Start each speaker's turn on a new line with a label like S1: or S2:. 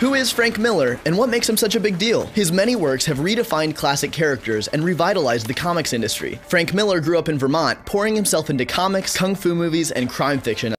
S1: Who is Frank Miller, and what makes him such a big deal? His many works have redefined classic characters and revitalized the comics industry. Frank Miller grew up in Vermont, pouring himself into comics, kung fu movies, and crime fiction